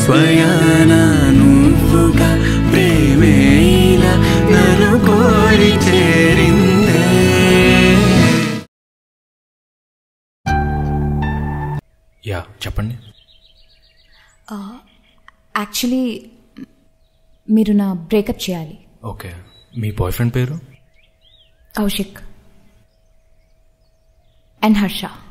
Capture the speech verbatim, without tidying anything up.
స్వయాన నువ్వుగా ప్రేమేలా నన్ను కోరి చేరిందే. యా చెప్పండి. యాక్చువల్లీ మీరు నా బ్రేకప్ చేయాలి. ఓకే, మీ బాయ్ ఫ్రెండ్ పేరు? కౌశిక్ అండ్ హర్ష.